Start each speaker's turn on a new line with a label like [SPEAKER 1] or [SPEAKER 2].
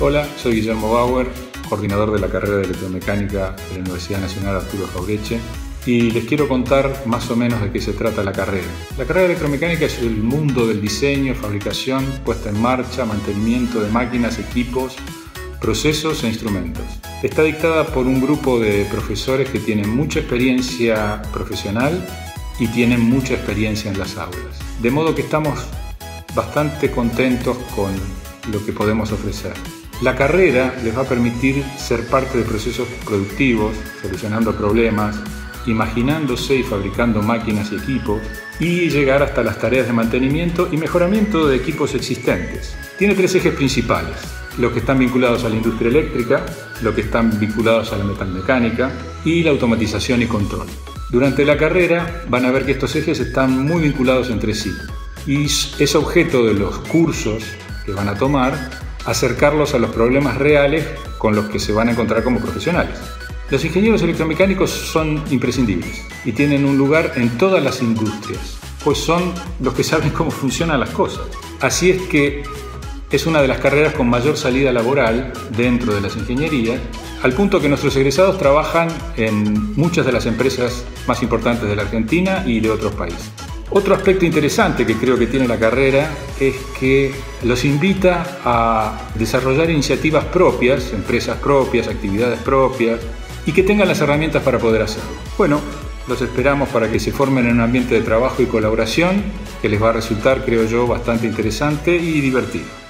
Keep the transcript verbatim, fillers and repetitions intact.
[SPEAKER 1] Hola, soy Guillermo Bauer, coordinador de la carrera de electromecánica de la Universidad Nacional Arturo Jauretche, y les quiero contar más o menos de qué se trata la carrera. La carrera de electromecánica es el mundo del diseño, fabricación, puesta en marcha, mantenimiento de máquinas, equipos, procesos e instrumentos. Está dictada por un grupo de profesores que tienen mucha experiencia profesional y tienen mucha experiencia en las aulas. De modo que estamos bastante contentos con lo que podemos ofrecer. La carrera les va a permitir ser parte de procesos productivos, solucionando problemas, imaginándose y fabricando máquinas y equipos, y llegar hasta las tareas de mantenimiento y mejoramiento de equipos existentes. Tiene tres ejes principales: los que están vinculados a la industria eléctrica, los que están vinculados a la metalmecánica y la automatización y control. Durante la carrera van a ver que estos ejes están muy vinculados entre sí, y es objeto de los cursos que van a tomar acercarlos a los problemas reales con los que se van a encontrar como profesionales. Los ingenieros electromecánicos son imprescindibles y tienen un lugar en todas las industrias, pues son los que saben cómo funcionan las cosas. Así es que es una de las carreras con mayor salida laboral dentro de las ingenierías, al punto que nuestros egresados trabajan en muchas de las empresas más importantes de la Argentina y de otros países. Otro aspecto interesante que creo que tiene la carrera es que los invita a desarrollar iniciativas propias, empresas propias, actividades propias, y que tengan las herramientas para poder hacerlo. Bueno, los esperamos para que se formen en un ambiente de trabajo y colaboración que les va a resultar, creo yo, bastante interesante y divertido.